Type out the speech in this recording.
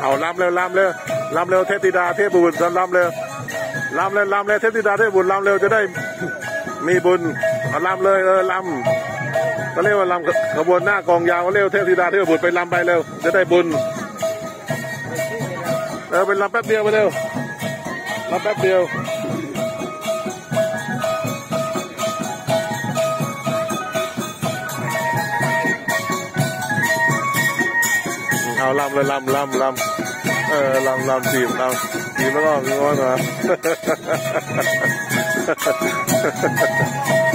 เอาลำเร็วลำเร็วลำเร็วเทพธิดาเทพบุตรลำเร็วลำเร็วลำเร็วเทพธิดาเทพบุตรลำเร็วจะได้มีบุญลำเลยลำก็เรียกว่าลำขบวนหน้ากองยาวเร็วเทพธิดาเทพบุตรไปลำไปเร็วจะได้บุญไปลำแป๊บเดียวไปเร็วลำแป๊บเดียวเอาลำเลยลำลำจีบแล้วก็มีว่านะ